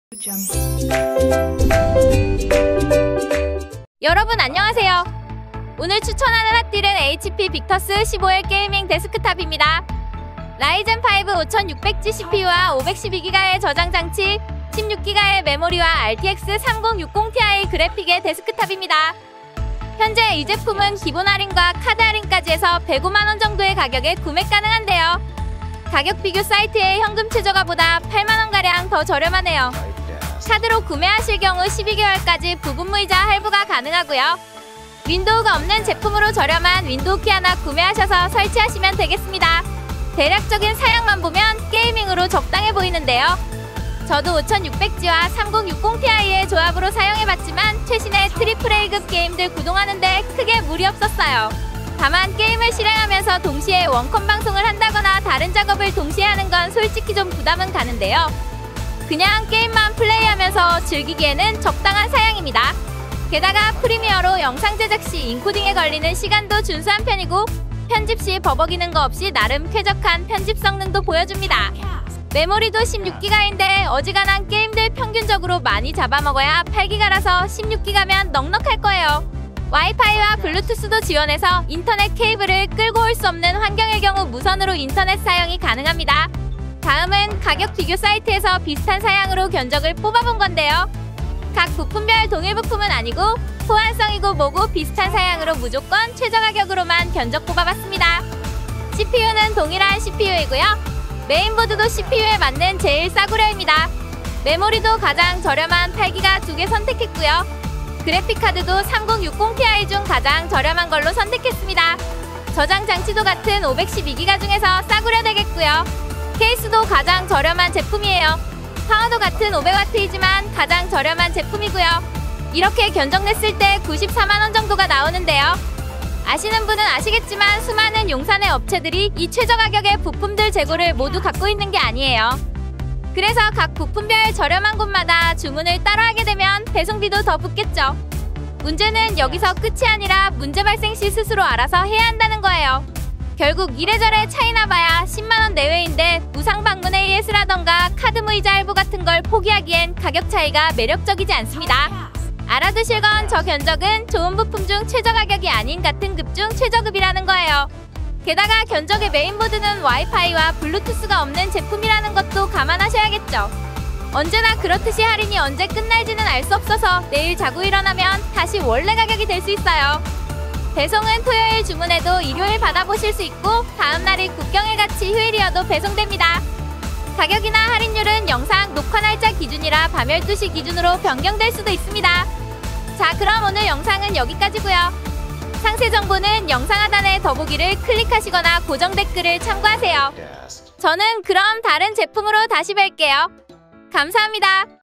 여러분 안녕하세요. 오늘 추천하는 핫딜은 HP 빅터스 15일 게이밍 데스크탑입니다. 라이젠 5 5600G CPU와 512GB의 저장 장치, 16GB의 메모리와 RTX 3060ti 그래픽의 데스크탑입니다. 현재 이 제품은 기본 할인과 카드 할인까지 해서 105만원 정도의 가격에 구매 가능한데요. 가격 비교 사이트의 현금 최저가보다 8만원가량 더 저렴하네요. 카드로 구매하실 경우 12개월까지 부분무이자 할부가 가능하고요. 윈도우가 없는 제품으로 저렴한 윈도우 키 하나 구매하셔서 설치하시면 되겠습니다. 대략적인 사양만 보면 게이밍으로 적당해 보이는데요. 저도 5600G와 3060ti의 조합으로 사용해봤지만 최신의 AAA급 게임들 구동하는데 크게 무리 없었어요. 다만 게임을 실행하면서 동시에 원컴 방송을 한다거나 다른 작업을 동시에 하는 건 솔직히 좀 부담은 가는데요. 그냥 게임만 플레이하면서 즐기기에는 적당한 사양입니다. 게다가 프리미어로 영상 제작 시 인코딩에 걸리는 시간도 준수한 편이고 편집 시 버벅이는 거 없이 나름 쾌적한 편집 성능도 보여줍니다. 메모리도 16GB인데 어지간한 게임들 평균적으로 많이 잡아먹어야 8GB라서 16GB면 넉넉할 거예요. 와이파이와 블루투스도 지원해서 인터넷 케이블을 끌고 올 수 없는 환경의 경우 무선으로 인터넷 사용이 가능합니다. 다음은 가격 비교 사이트에서 비슷한 사양으로 견적을 뽑아본 건데요. 각 부품별 동일 부품은 아니고 호환성이고 뭐고 비슷한 사양으로 무조건 최저 가격으로만 견적 뽑아봤습니다. CPU는 동일한 CPU이고요. 메인보드도 CPU에 맞는 제일 싸구려입니다. 메모리도 가장 저렴한 8GB 2개 선택했고요. 그래픽카드도 3060ti 중 가장 저렴한 걸로 선택했습니다. 저장 장치도 같은 512GB 중에서 싸구려 되겠고요. 케이스도 가장 저렴한 제품이에요. 파워도 같은 500W이지만 가장 저렴한 제품이고요. 이렇게 견적 냈을 때 94만원 정도가 나오는데요. 아시는 분은 아시겠지만 수많은 용산의 업체들이 이 최저 가격의 부품들 재고를 모두 갖고 있는 게 아니에요. 그래서 각 부품별 저렴한 곳마다 주문을 따로 하게 되면 배송비도 더 붙겠죠. 문제는 여기서 끝이 아니라 문제 발생 시 스스로 알아서 해야 한다는 거예요. 결국 이래저래 차이나 봐야 10만원 내외인데 무상 방문 AS라던가 카드 무이자 할부 같은 걸 포기하기엔 가격 차이가 매력적이지 않습니다. 알아두실 건 저 견적은 좋은 부품 중 최저 가격이 아닌 같은 급 중 최저급이라는 거예요. 게다가 견적의 메인보드는 와이파이와 블루투스가 없는 제품이라는 것도 감안하셔야겠죠. 언제나 그렇듯이 할인이 언제 끝날지는 알 수 없어서 내일 자고 일어나면 다시 원래 가격이 될 수 있어요. 배송은 토요일 주문해도 일요일 받아보실 수 있고 다음날이 국경일같이 휴일이어도 배송됩니다. 가격이나 할인율은 영상 녹화 날짜 기준이라 밤 12시 기준으로 변경될 수도 있습니다. 자, 그럼 오늘 영상은 여기까지고요. 상세 정보는 영상 하단의 더보기를 클릭하시거나 고정 댓글을 참고하세요. 저는 그럼 다른 제품으로 다시 뵐게요. 감사합니다.